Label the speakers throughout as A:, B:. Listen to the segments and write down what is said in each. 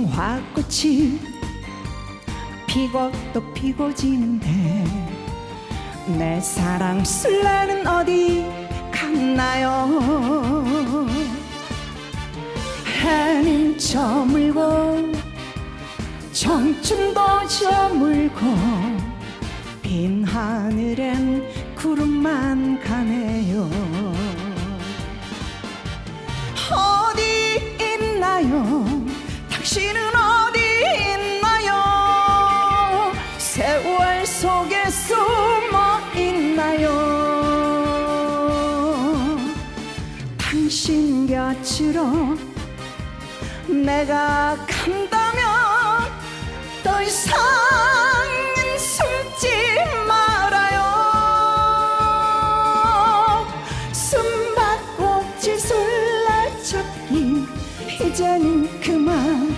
A: 무궁화꽃이 피고 또 피고 지는데 내 사랑 술래는 어디 갔나요? 해는 저물고 청춘도 저물고 빈 하늘엔 구름만 가네요. 어디 있나요? 당신은 어디 있나요? 세월 속에 숨어 있나요? 당신 곁으로 내가 간다면 더 이상은 숨지 말아요. 숨바꼭질 술래잡기 이제는 그만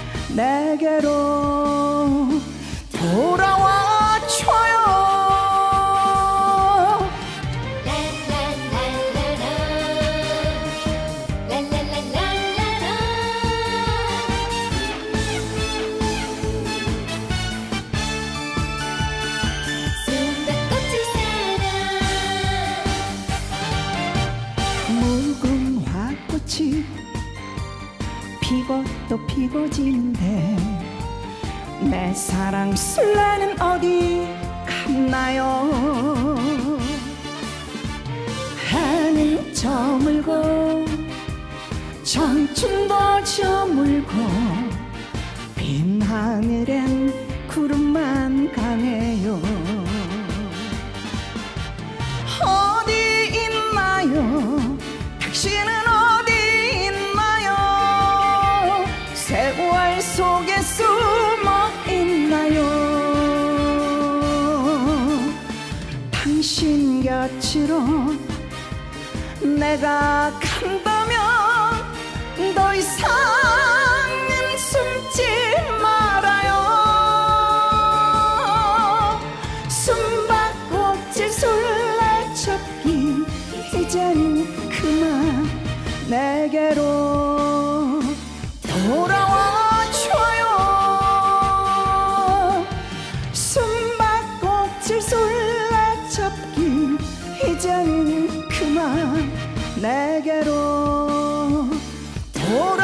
A: 내게로 돌아와줘요. 무궁화꽃이 피고 또 피고 지는데 내 사랑 술래는 어디 갔나요? 해는 저물고 청춘도 저물고 빈 하늘엔 구름만 가네요. 어디 있나요? 당신은 어디 있나요? 세월 속에 숨어 있나요? 당신 곁으로 내가 간다면 더 이상은 숨지 말아요. 숨바꼭질 술래잡기 이제는 그만 내게로 돌아와줘요. 숨바꼭질 술래잡기 이제는 그만 내게로 돌아와줘요.